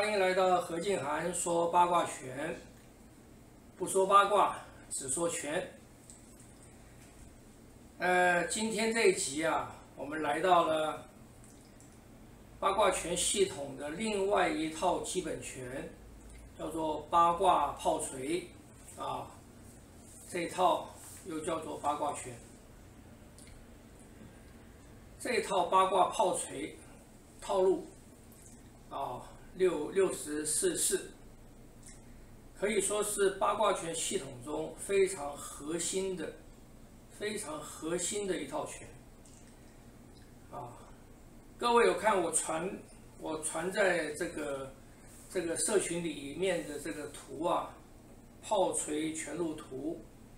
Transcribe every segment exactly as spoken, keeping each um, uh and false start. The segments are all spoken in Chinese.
欢迎来到何静涵说八卦拳，不说八卦，只说拳。呃，今天这一集啊，我们来到了八卦拳系统的另外一套基本拳，叫做八卦炮锤啊，这一套又叫做八卦拳。这一套八卦炮锤套路啊。 六六十四式，可以说是八卦拳系统中非常核心的、非常核心的一套拳。啊，各位有看我传我传在这个这个社群里面的这个图啊，炮锤拳路图。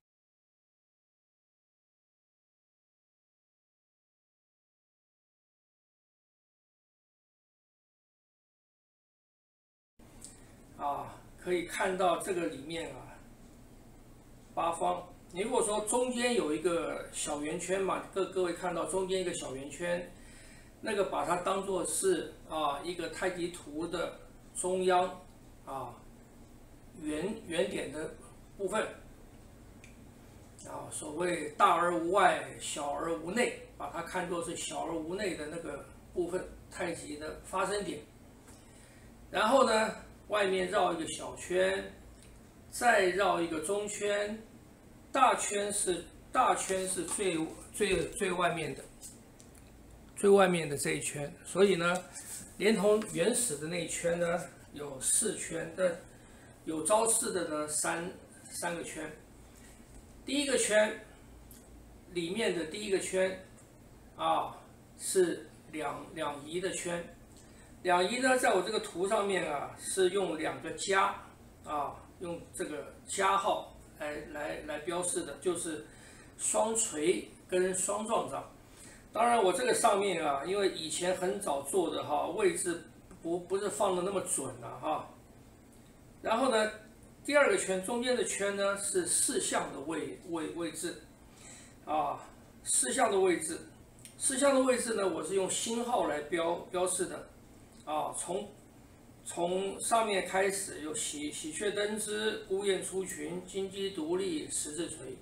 啊，可以看到这个里面啊，八方。你如果说中间有一个小圆圈嘛，各各位看到中间一个小圆圈，那个把它当做是啊一个太极图的中央啊圆圆点的部分啊，所谓大而无外，小而无内，把它看作是小而无内的那个部分，太极的发生点。然后呢？ 外面绕一个小圈，再绕一个中圈，大圈是大圈是最最最外面的，最外面的这一圈。所以呢，连同原始的那一圈呢，有四圈的，有招式的呢三三个圈。第一个圈里面的第一个圈啊是两两仪的圈。 两仪呢，在我这个图上面啊，是用两个加啊，用这个加号来来来标示的，就是双锤跟双撞掌。当然，我这个上面啊，因为以前很早做的哈，位置不不是放的那么准了哈。然后呢，第二个圈中间的圈呢是四项的位位位置啊，四项的位置，四项的位置呢，我是用星号来标标示的。 啊，从从上面开始有喜喜鹊登枝、孤雁出群、金鸡独立、十字锤，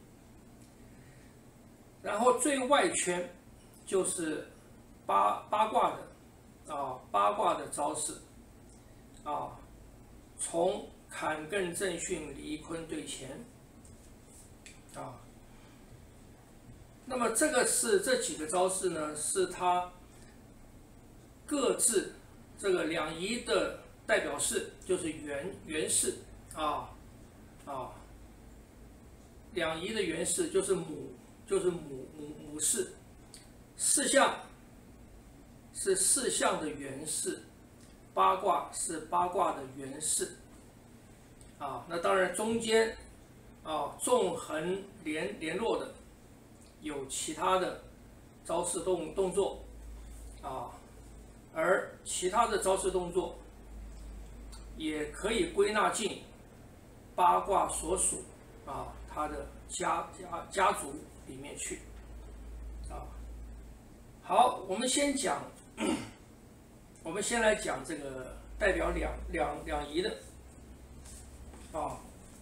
然后最外圈就是八八卦的啊八卦的招式啊，从坎艮震巽离坤对乾啊，那么这个是这几个招式呢，是它各自。 这个两仪的代表式就是元元式啊啊，两仪的元式就是母就是母母母式，四象是四象的元式，八卦是八卦的元式啊。那当然中间啊纵横联联络的有其他的招式动动作啊。 而其他的招式动作也可以归纳进八卦所属啊它的家家家族里面去啊。好，我们先讲，我们先来讲这个代表两两两仪的啊。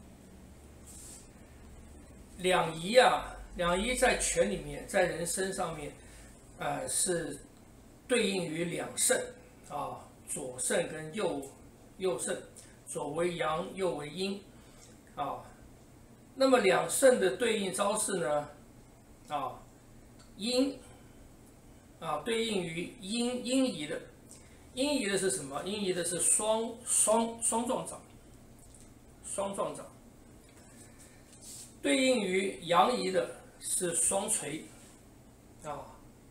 两仪啊，两仪在拳里面，在人身上面，呃是。 对应于两肾啊，左肾跟右右肾，左为阳，右为阴啊。那么两肾的对应招式呢，啊，阴啊对应于阴阴仪的，阴仪的是什么？阴仪的是双双双撞掌，双撞掌。对应于阳仪的是双锤啊。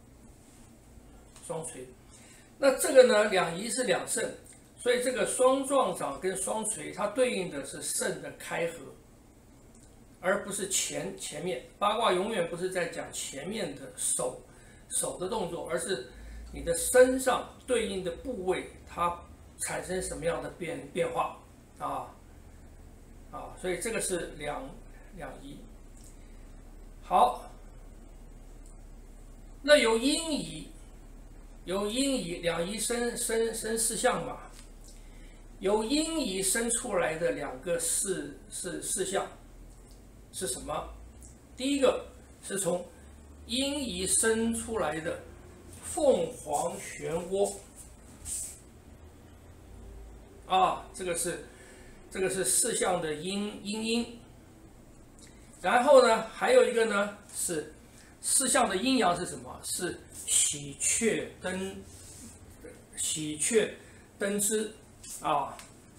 双锤，那这个呢，两仪是两肾，所以这个双撞掌跟双锤，它对应的是肾的开合，而不是前前面。八卦永远不是在讲前面的手手的动作，而是你的身上对应的部位，它产生什么样的变变化啊啊，所以这个是两两仪。好，那有阴仪。 有阴仪，两仪生生生四象嘛。 由阴仪生出来的两个事是事项是什么？第一个是从阴仪生出来的凤凰漩涡啊，这个是这个是事项的阴阴阴。然后呢，还有一个呢是事项的阴阳是什么？是喜鹊登喜鹊登之啊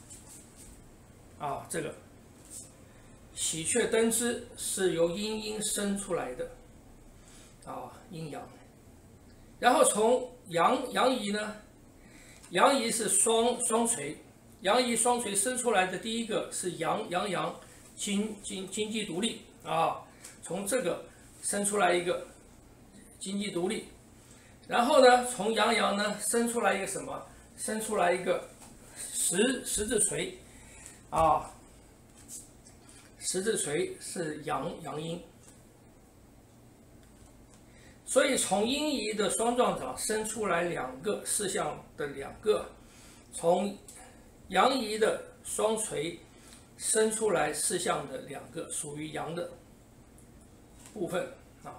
啊，这个喜鹊登之是由阴阴生出来的啊，阴阳。然后从阳阳仪呢，阳仪是双双垂，阳仪双垂生出来的第一个是阳阳阳经经经济独立啊，从这个生出来一个经济独立。然后呢，从阳阳呢生出来一个什么？生出来一个十十字锤啊，十字锤是阳阳阴。所以从阴仪的双状长生出来两个事项的两个，从阳仪的双垂生出来事项的两个，属于阳的部分啊。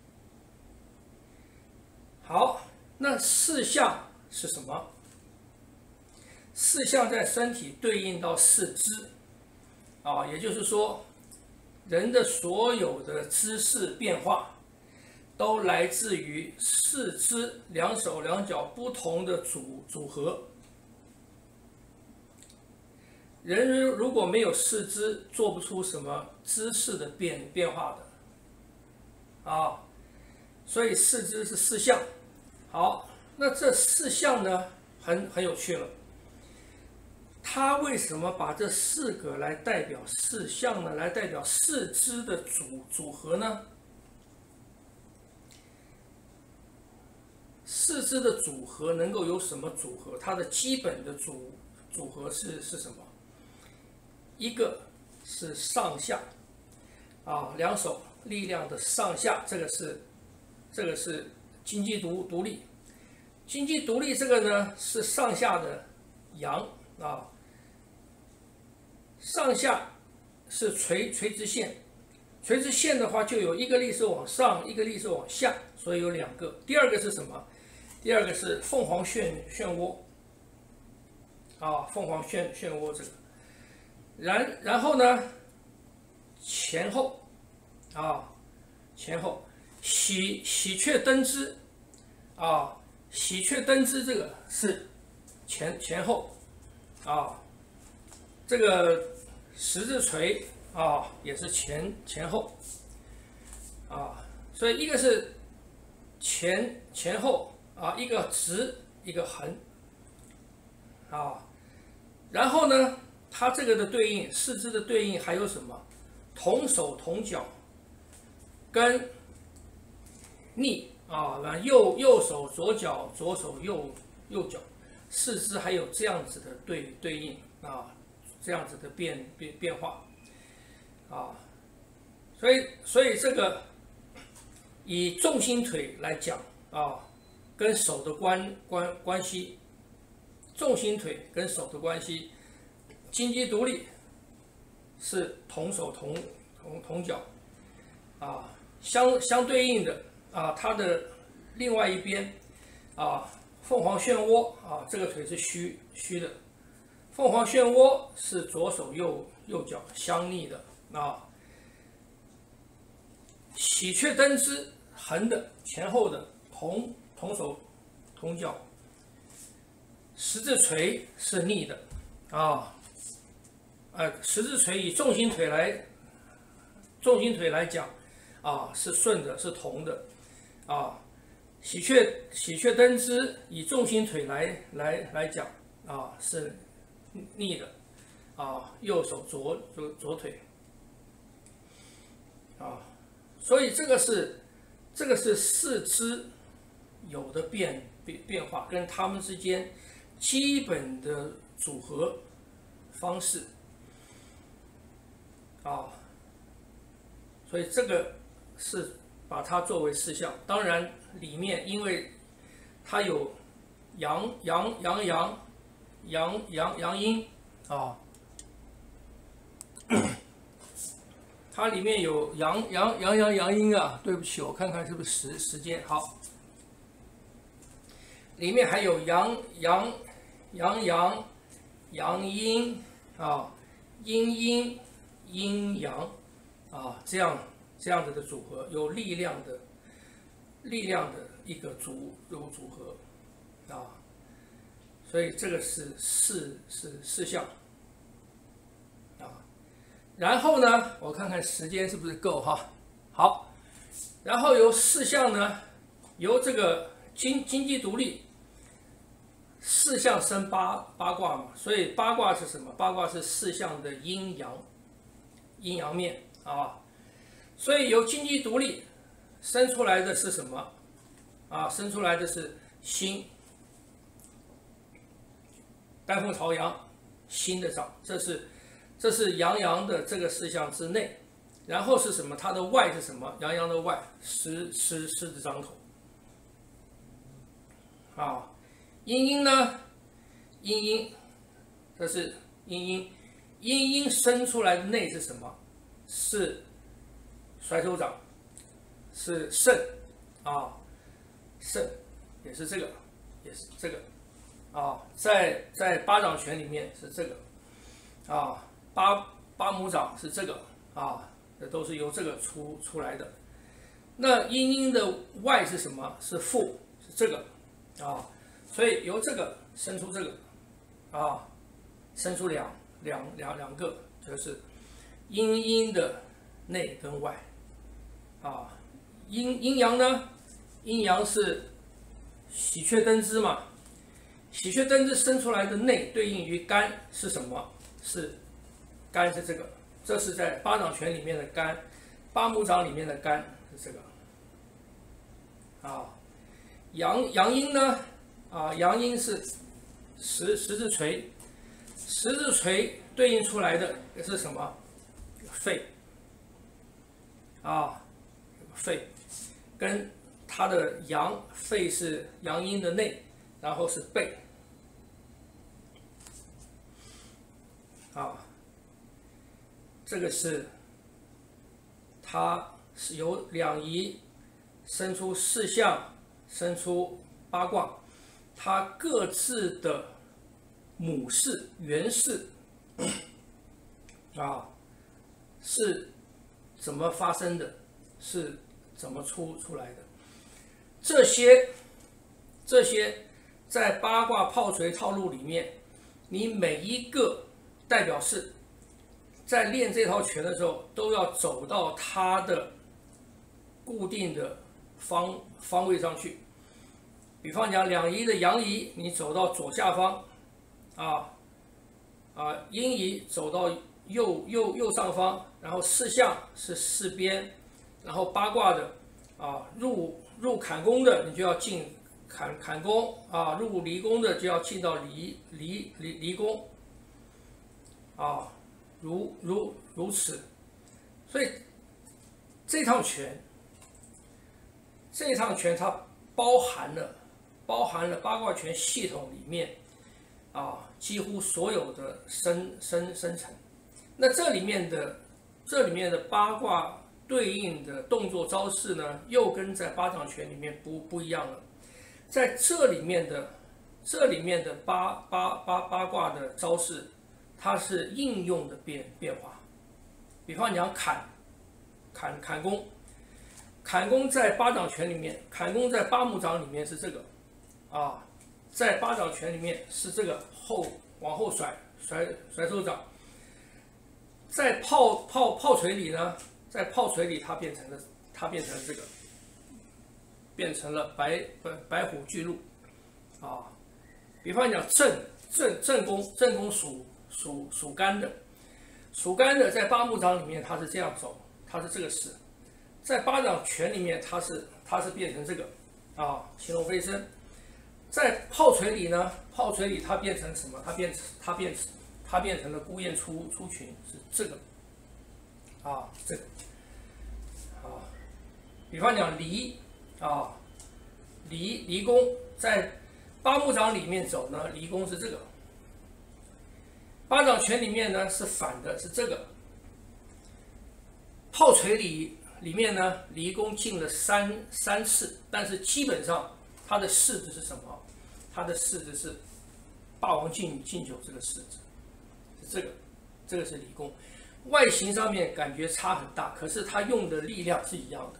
好，那四象是什么？四象在身体对应到四肢啊，也就是说，人的所有的姿势变化都来自于四肢两手两脚不同的组组合。人如果没有四肢，做不出什么姿势的变变化的啊，所以四肢是四象。好，那这四象呢，很很有趣了。他为什么把这四个来代表四象呢？来代表四肢的组组合呢？四肢的组合能够有什么组合？它的基本的组组合是是什么？一个是上下啊，两手力量的上下，这个是这个是经济独独立。经济独立这个呢是上下的阳啊，上下是垂垂直线，垂直线的话就有一个力是往上，一个力是往下，所以有两个。第二个是什么？第二个是凤凰漩漩涡啊，凤凰漩漩涡这个。然然后呢，前后啊，前后喜喜鹊登之啊，喜鹊登之这个是前前后啊，这个十字锤啊也是前前后啊，所以一个是前前后啊，一个直一个横啊，然后呢，它这个的对应，四肢的对应还有什么？同手同脚，跟逆啊，右右手左脚，左手右右脚，四肢还有这样子的对对应啊，这样子的变变变化啊，所以所以这个以重心腿来讲啊，跟手的关关关系，重心腿跟手的关系。经济独立是同手同同同脚啊，相相对应的啊，它的另外一边啊，凤凰漩涡啊，这个腿是虚虚的，凤凰漩涡是左手右右脚相逆的啊，喜鹊登之横的前后的同同手同脚，十字锤是逆的啊。呃，十字锤以重心腿来，重心腿来讲，啊是顺的，是同的，啊，喜鹊喜鹊登之以重心腿来来来讲，啊是逆的，啊右手左左左腿，啊，所以这个是这个是四肢有的变变变化，跟它们之间基本的组合方式。啊，所以这个是把它作为四象。当然，里面因为它有阳阳阳阳阳阳阳阴啊，它里面有阳阳阳阳阳阴啊。对不起，我看看是不是时时间好。里面还有阳阳阳阳阳阴啊，阴阴阴阳啊，这样这样子的组合，有力量的力量的一个组组组合啊。所以这个是四是四项啊，然后呢，我看看时间是不是够哈。好，然后由四项呢，由这个经经济独立，四象生八八卦嘛，所以八卦是什么？八卦是四象的阴阳阴阳面啊，所以由经济独立生出来的是什么啊？生出来的是心。丹凤朝阳，心的长，这是这是阳阳的这个四象之内，然后是什么？它的外是什么？阳阳的外，狮狮狮子张口。啊，阴阴呢？阴阴，这是阴阴，阴阴生出来的内是什么？是甩手掌，是肾啊，肾也是这个，也是这个。啊，在在八掌拳里面是这个，啊，八八拇掌是这个，啊，这都是由这个出出来的。那阴阴的外是什么？是腹，是这个，啊，所以由这个生出这个，啊，生出两两两两个，就是阴阴的内跟外，啊，阴阴阳呢？阴阳是喜鹊登枝嘛。喜鹊登枝生出来的内对应于肝是什么？是肝是这个，这是在八掌拳里面的肝，八拇掌里面的肝是这个。啊，阳阳阴呢？啊，阳阴是十十字锤，十字锤对应出来的是什么？肺。啊，肺跟它的阳肺是阳阴的内。然后是背，啊，这个是它是由两仪生出四象，生出八卦，它各自的母氏、原氏啊是怎么发生的，是怎么出出来的？这些这些。在八卦炮锤套路里面，你每一个代表式在练这套拳的时候，都要走到它的固定的方方位上去。比方讲，两仪的阳仪，你走到左下方，啊啊，阴仪走到右右右上方，然后四象是四边，然后八卦的啊入入坎宫的，你就要进。坎坎宫啊，入离宫的就要进到离离离离宫啊，如如如此，所以这套拳，这套拳它包含了包含了八卦拳系统里面啊几乎所有的生生生成。那这里面的这里面的八卦对应的动作招式呢，又跟在八掌拳里面不不一样了。在这里面的这里面的八八八八卦的招式，它是应用的变变化。比方讲砍砍砍弓，砍弓在八掌拳里面，砍弓在八拇掌里面是这个啊，在八掌拳里面是这个后往后甩甩甩手掌。在炮炮炮锤里呢，在炮锤里它变成了它变成了这个。变成了白白白虎巨鹿，啊，比方讲正正正宫，正宫属属属肝的，属肝的在八拇掌里面它是这样走，它是这个式，在八掌拳里面它是它是变成这个，啊，形龙飞升，在炮锤里呢，炮锤里它变成什么？它变它变它变成了孤雁出出群，是这个，啊，这个，啊，比方讲离。啊，离离宫在八拇掌里面走呢，离宫是这个， 八掌拳里面呢是反的，是这个。炮锤里里面呢，离宫进了三三次，但是基本上它的式子是什么？它的式子是霸王进进酒这个式子，是这个，这个是离宫。外形上面感觉差很大，可是它用的力量是一样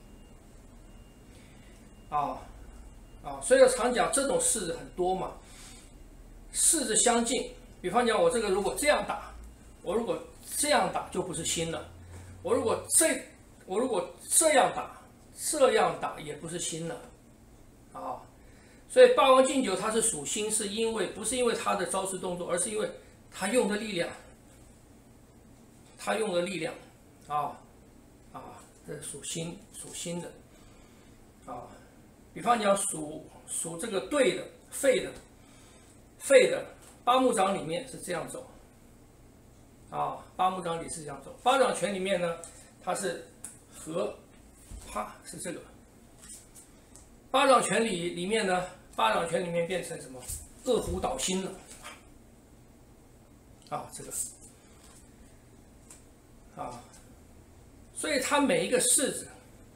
的。啊啊，所以我常讲这种式子很多嘛，式子相近。比方讲，我这个如果这样打，我如果这样打就不是心了。我如果这我如果这样打，这样打也不是心了，啊，所以霸王进酒它是属心，是因为不是因为它的招式动作，而是因为它用的力量，它用的力量，啊啊，这属心属心的，啊，比方讲属属这个对的废的废的八木掌里面是这样走。啊，八木掌里是这样走，八掌拳里面呢，它是和，啪是这个。八掌拳里里面呢，八掌拳里面变成什么？二虎捣心了。啊，这个，啊，所以它每一个式子，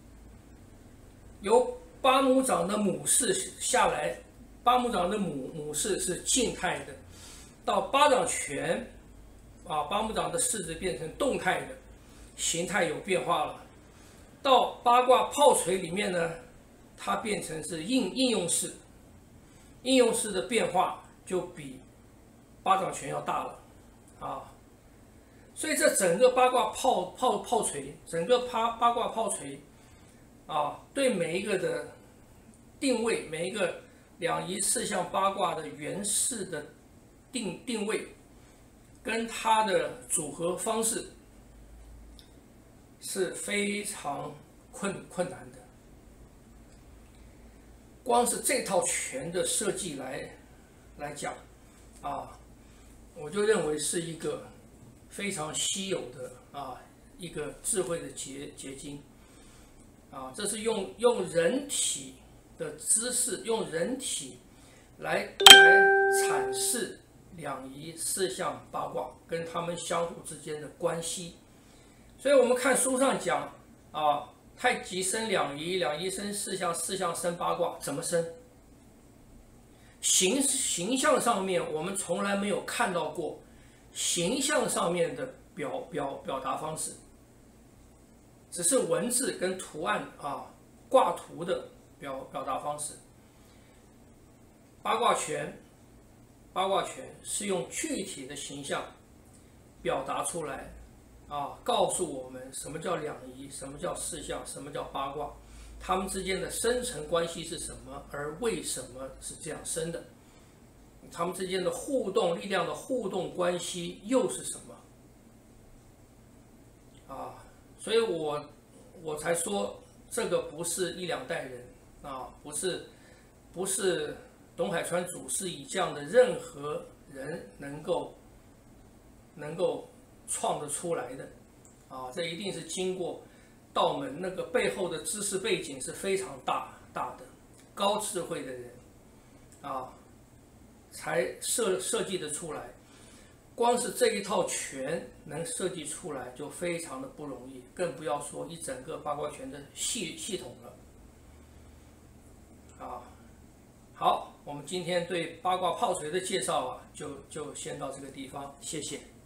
由八木掌的母式下来，八木掌的母母式是静态的，到八掌拳。啊，八木掌的式子变成动态的，形态有变化了。到八卦炮锤里面呢，它变成是应应用式，应用式的变化就比八掌拳要大了啊。所以这整个八卦炮炮炮锤，整个八八卦炮锤啊，对每一个的定位，每一个两仪四象八卦的原式的定定位。跟它的组合方式是非常困困难的。光是这套拳的设计来来讲，啊，我就认为是一个非常稀有的啊一个智慧的结结晶。啊，这是用用人体的姿势，用人体来来阐释。两仪四象八卦跟他们相互之间的关系，所以我们看书上讲啊，太极生两仪，两仪生四象，四象生八卦，怎么生？形形象上面我们从来没有看到过形象上面的表表表达方式，只是文字跟图案啊挂图的表表达方式。八卦拳。八卦拳是用具体的形象表达出来，啊，告诉我们什么叫两仪，什么叫四象，什么叫八卦，它们之间的深层关系是什么，而为什么是这样生的，它们之间的互动力量的互动关系又是什么？啊，所以我我才说这个不是一两代人啊，不是不是。董海川祖师以这样的任何人能够能够创得出来的，啊，这一定是经过道门那个背后的知识背景是非常大大的高智慧的人，啊，才设设计得出来。光是这一套拳能设计出来就非常的不容易，更不要说一整个八卦拳的系系统了，啊。好，我们今天对八卦炮锤的介绍啊，就就先到这个地方，谢谢。